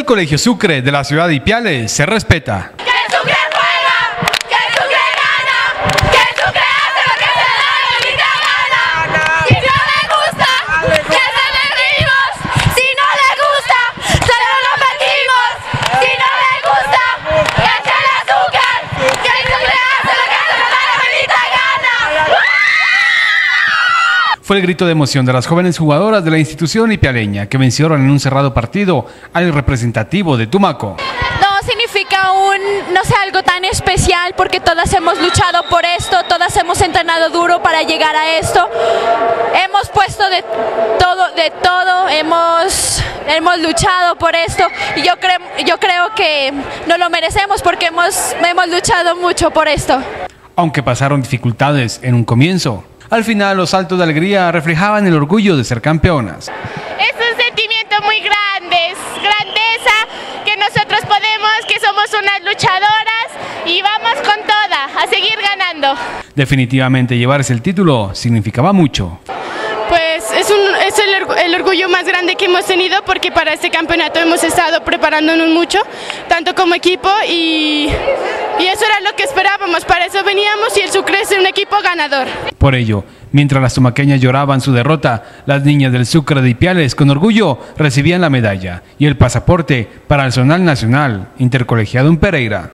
Colegio Sucre de la ciudad de Ipiales se respeta. ¡Que el Sucre juega! ¡Que el Sucre gana! ¡Que el Sucre hace lo que se le da la bonita gana! Si no le gusta, que se le rimos. Si no le gusta, se lo metimos. Si no le gusta, que se le azúcar. Que el Sucre hace lo que se le da la bonita gana. Fue el grito de emoción de las jóvenes jugadoras de la institución ipialeña que vencieron en un cerrado partido al representativo de Tumaco. No significa no sé, algo tan especial porque todas hemos luchado por esto, todas hemos entrenado duro para llegar a esto. Hemos puesto de todo, hemos luchado por esto y yo creo que nos lo merecemos porque hemos luchado mucho por esto. Aunque pasaron dificultades en un comienzo, al final los saltos de alegría reflejaban el orgullo de ser campeonas. Es un sentimiento muy grande, es grandeza que nosotros podemos, que somos unas luchadoras y vamos con toda, a seguir ganando. Definitivamente llevarse el título significaba mucho. Pues es el orgullo más grande que hemos tenido porque para este campeonato hemos estado preparándonos mucho, tanto como equipo y eso era lo que esperábamos, para eso veníamos y el Sucre es un equipo ganador. Por ello, mientras las tumaqueñas lloraban su derrota, las niñas del Sucre de Ipiales con orgullo recibían la medalla y el pasaporte para el zonal nacional intercolegiado en Pereira.